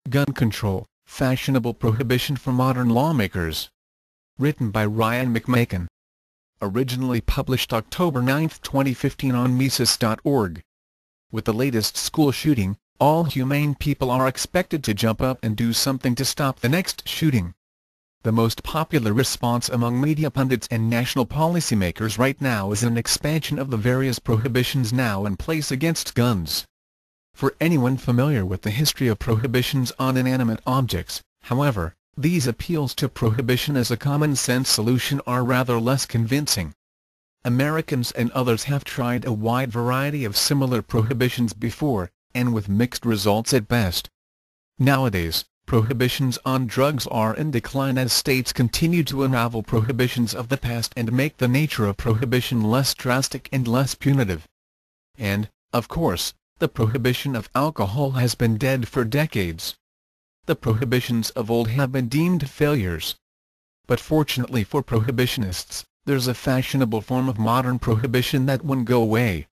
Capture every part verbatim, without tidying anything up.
Gun Control, Fashionable Prohibition for Modern Lawmakers. Written by Ryan McMaken. Originally published October ninth twenty fifteen on Mises dot org. With the latest school shooting, all humane people are expected to jump up and do something to stop the next shooting. The most popular response among media pundits and national policymakers right now is an expansion of the various prohibitions now in place against guns. For anyone familiar with the history of prohibitions on inanimate objects, however, these appeals to prohibition as a common-sense solution are rather less convincing. Americans and others have tried a wide variety of similar prohibitions before, and with mixed results at best. Nowadays, prohibitions on drugs are in decline as states continue to unravel prohibitions of the past and make the nature of prohibition less drastic and less punitive. And, of course, the prohibition of alcohol has been dead for decades. The prohibitions of old have been deemed failures. But fortunately for prohibitionists, there's a fashionable form of modern prohibition that won't go away.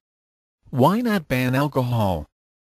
Why not ban alcohol?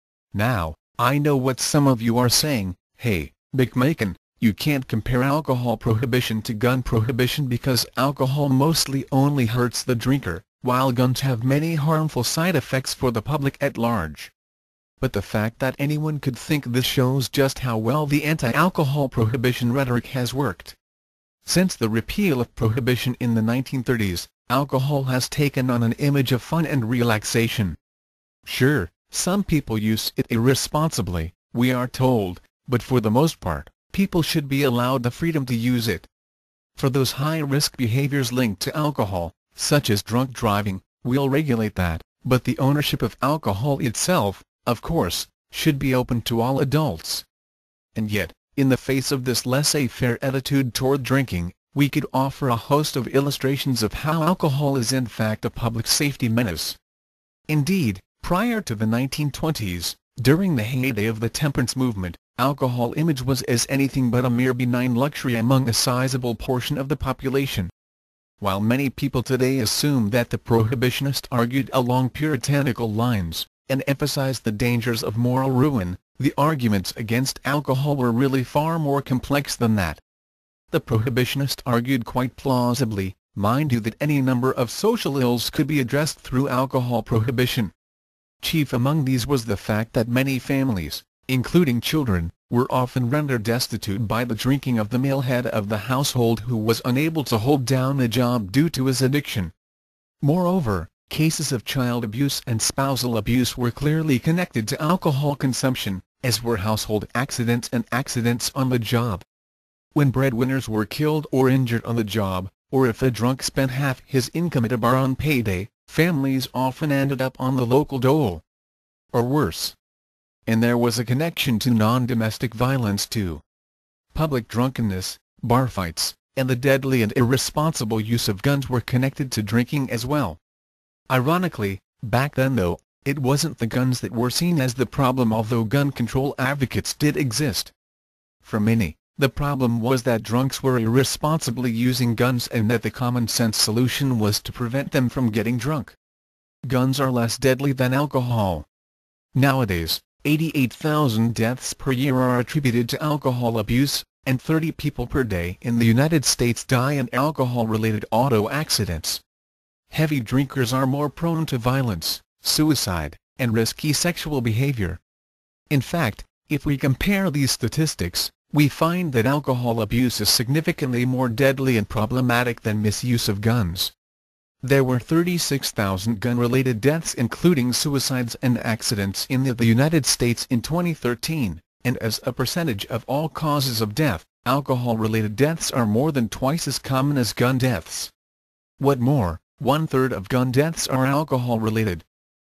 Now, I know what some of you are saying. Hey, McMaken, you can't compare alcohol prohibition to gun prohibition because alcohol mostly only hurts the drinker, while guns have many harmful side effects for the public at large. But the fact that anyone could think this shows just how well the anti-alcohol prohibition rhetoric has worked. Since the repeal of prohibition in the nineteen thirties, alcohol has taken on an image of fun and relaxation. Sure, some people use it irresponsibly, we are told, but for the most part, people should be allowed the freedom to use it. For those high-risk behaviors linked to alcohol, such as drunk driving, we'll regulate that, but the ownership of alcohol itself, of course, should be open to all adults. And yet, in the face of this laissez-faire attitude toward drinking, we could offer a host of illustrations of how alcohol is in fact a public safety menace. Indeed, prior to the nineteen twenties, during the heyday of the temperance movement, alcohol image was as anything but a mere benign luxury among a sizable portion of the population. While many people today assume that the prohibitionists argued along puritanical lines, and emphasized the dangers of moral ruin, the arguments against alcohol were really far more complex than that. The prohibitionists argued quite plausibly, mind you, that any number of social ills could be addressed through alcohol prohibition. Chief among these was the fact that many families, including children, were often rendered destitute by the drinking of the male head of the household who was unable to hold down a job due to his addiction. Moreover, cases of child abuse and spousal abuse were clearly connected to alcohol consumption, as were household accidents and accidents on the job. When breadwinners were killed or injured on the job, or if a drunk spent half his income at a bar on payday, families often ended up on the local dole. Or worse. And there was a connection to non-domestic violence too. Public drunkenness, bar fights, and the deadly and irresponsible use of guns were connected to drinking as well. Ironically, back then though, it wasn't the guns that were seen as the problem, although gun control advocates did exist. For many, the problem was that drunks were irresponsibly using guns and that the common-sense solution was to prevent them from getting drunk. Guns are less deadly than alcohol. Nowadays, eighty-eight thousand deaths per year are attributed to alcohol abuse, and thirty people per day in the United States die in alcohol-related auto accidents. Heavy drinkers are more prone to violence, suicide, and risky sexual behavior. In fact, if we compare these statistics, we find that alcohol abuse is significantly more deadly and problematic than misuse of guns. There were thirty-six thousand gun-related deaths including suicides and accidents in the, the United States in twenty thirteen, and as a percentage of all causes of death, alcohol-related deaths are more than twice as common as gun deaths. What more, one-third of gun deaths are alcohol-related.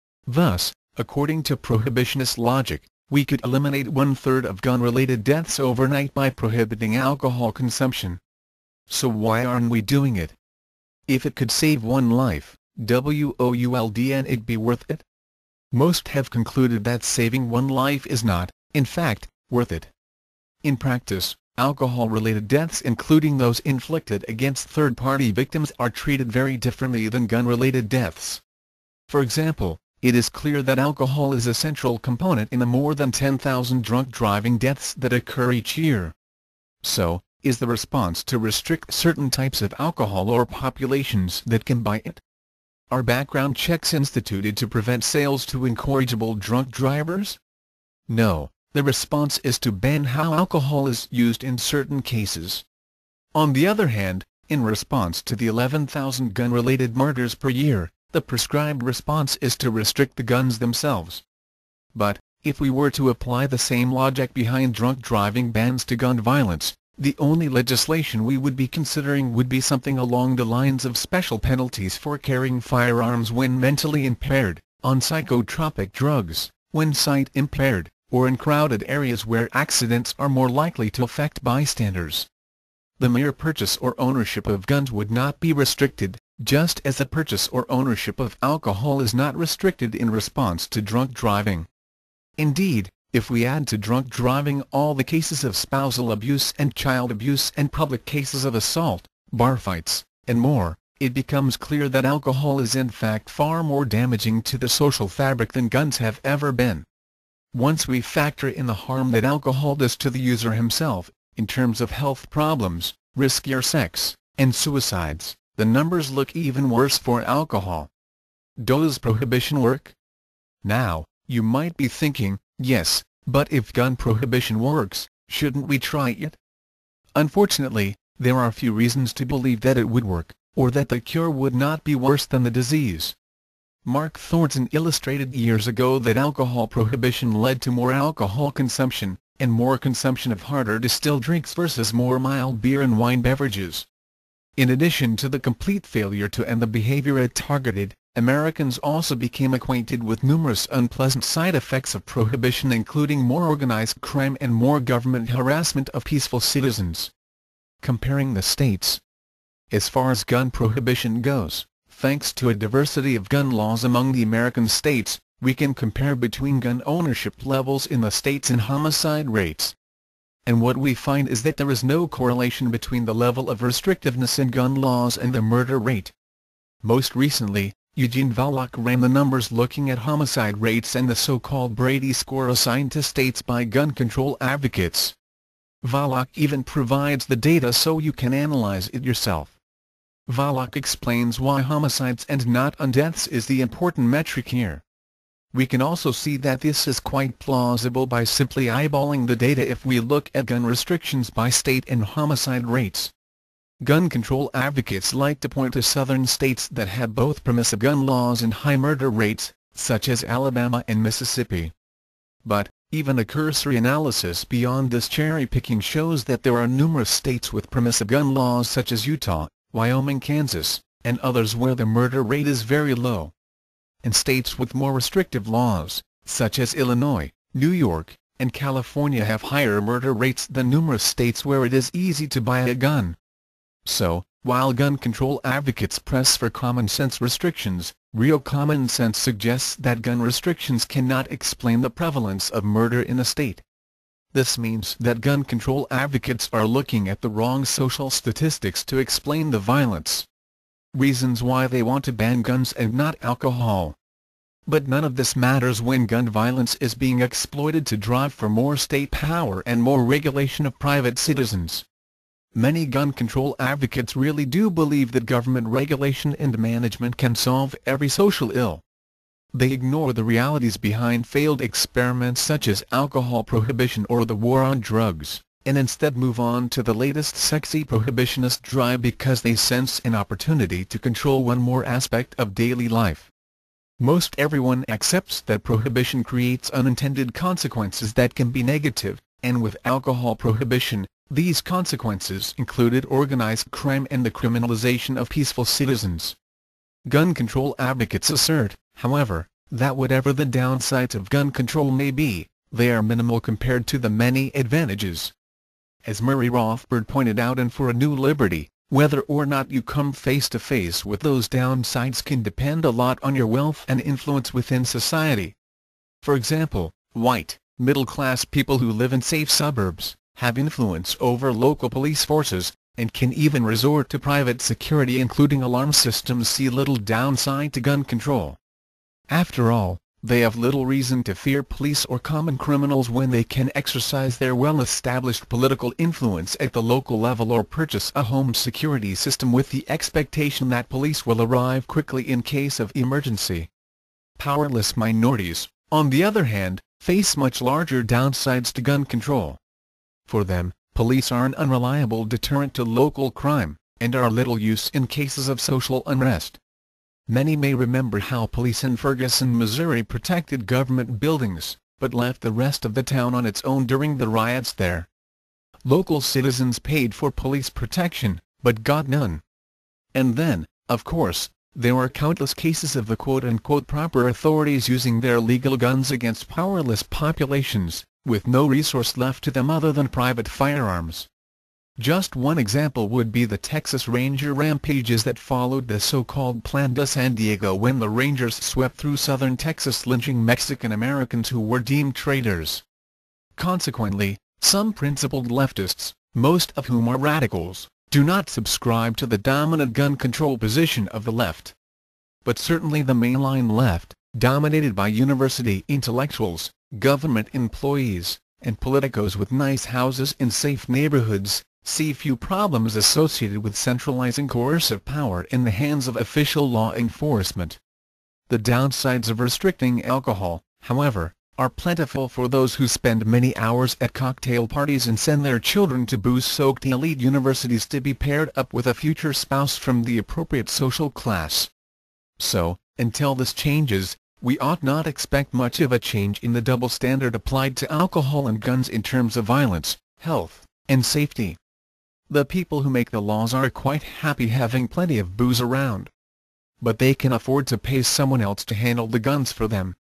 Thus, according to prohibitionist logic, we could eliminate one-third of gun-related deaths overnight by prohibiting alcohol consumption. So why aren't we doing it? If it could save one life, wouldn't it be worth it? Most have concluded that saving one life is not, in fact, worth it. In practice, alcohol-related deaths, including those inflicted against third-party victims, are treated very differently than gun-related deaths. For example, it is clear that alcohol is a central component in the more than ten thousand drunk driving deaths that occur each year. So, is the response to restrict certain types of alcohol or populations that can buy it? Are background checks instituted to prevent sales to incorrigible drunk drivers? No, the response is to ban how alcohol is used in certain cases. On the other hand, in response to the eleven thousand gun-related murders per year, the prescribed response is to restrict the guns themselves. But, if we were to apply the same logic behind drunk driving bans to gun violence, the only legislation we would be considering would be something along the lines of special penalties for carrying firearms when mentally impaired, on psychotropic drugs, when sight impaired, or in crowded areas where accidents are more likely to affect bystanders. The mere purchase or ownership of guns would not be restricted, just as the purchase or ownership of alcohol is not restricted in response to drunk driving. Indeed, if we add to drunk driving all the cases of spousal abuse and child abuse and public cases of assault, bar fights, and more, it becomes clear that alcohol is in fact far more damaging to the social fabric than guns have ever been. Once we factor in the harm that alcohol does to the user himself, in terms of health problems, riskier sex, and suicides, the numbers look even worse for alcohol. Does prohibition work? Now, you might be thinking, yes, but if gun prohibition works, shouldn't we try it? Unfortunately, there are few reasons to believe that it would work, or that the cure would not be worse than the disease. Mark Thornton illustrated years ago that alcohol prohibition led to more alcohol consumption, and more consumption of harder distilled drinks versus more mild beer and wine beverages. In addition to the complete failure to end the behavior it targeted, Americans also became acquainted with numerous unpleasant side effects of prohibition, including more organized crime and more government harassment of peaceful citizens. Comparing the states. As far as gun prohibition goes, thanks to a diversity of gun laws among the American states, we can compare between gun ownership levels in the states and homicide rates. And what we find is that there is no correlation between the level of restrictiveness in gun laws and the murder rate. Most recently, Eugene Volokh ran the numbers looking at homicide rates and the so-called Brady score assigned to states by gun control advocates. Volokh even provides the data so you can analyze it yourself. Volokh explains why homicides and not undeaths is the important metric here. We can also see that this is quite plausible by simply eyeballing the data if we look at gun restrictions by state and homicide rates. Gun control advocates like to point to southern states that have both permissive gun laws and high murder rates, such as Alabama and Mississippi. But, even a cursory analysis beyond this cherry-picking shows that there are numerous states with permissive gun laws such as Utah, Wyoming, Kansas, and others where the murder rate is very low. And states with more restrictive laws, such as Illinois, New York, and California have higher murder rates than numerous states where it is easy to buy a gun. So, while gun control advocates press for common-sense restrictions, real common sense suggests that gun restrictions cannot explain the prevalence of murder in a state. This means that gun control advocates are looking at the wrong social statistics to explain the violence. Reasons why they want to ban guns and not alcohol. But none of this matters when gun violence is being exploited to drive for more state power and more regulation of private citizens. Many gun control advocates really do believe that government regulation and management can solve every social ill. They ignore the realities behind failed experiments such as alcohol prohibition or the war on drugs, and instead move on to the latest sexy prohibitionist drive because they sense an opportunity to control one more aspect of daily life. Most everyone accepts that prohibition creates unintended consequences that can be negative, and with alcohol prohibition, these consequences included organized crime and the criminalization of peaceful citizens. Gun control advocates assert, however, that whatever the downsides of gun control may be, they are minimal compared to the many advantages. As Murray Rothbard pointed out in For a New Liberty, whether or not you come face to face with those downsides can depend a lot on your wealth and influence within society. For example, white, middle-class people who live in safe suburbs, have influence over local police forces, and can even resort to private security including alarm systems. See little downside to gun control. After all, they have little reason to fear police or common criminals when they can exercise their well-established political influence at the local level or purchase a home security system with the expectation that police will arrive quickly in case of emergency. Powerless minorities, on the other hand, face much larger downsides to gun control. For them, police are an unreliable deterrent to local crime, and are little use in cases of social unrest. Many may remember how police in Ferguson, Missouri protected government buildings, but left the rest of the town on its own during the riots there. Local citizens paid for police protection, but got none. And then, of course, there were countless cases of the quote-unquote proper authorities using their legal guns against powerless populations, with no resource left to them other than private firearms. Just one example would be the Texas Ranger rampages that followed the so-called Plan de San Diego when the Rangers swept through southern Texas lynching Mexican Americans who were deemed traitors. Consequently, some principled leftists, most of whom are radicals, do not subscribe to the dominant gun control position of the left. But certainly the mainline left, dominated by university intellectuals, government employees, and politicos with nice houses in safe neighborhoods, see few problems associated with centralizing coercive power in the hands of official law enforcement. The downsides of restricting alcohol, however, are plentiful for those who spend many hours at cocktail parties and send their children to booze-soaked elite universities to be paired up with a future spouse from the appropriate social class. So, until this changes, we ought not expect much of a change in the double standard applied to alcohol and guns in terms of violence, health, and safety. The people who make the laws are quite happy having plenty of booze around. But they can afford to pay someone else to handle the guns for them,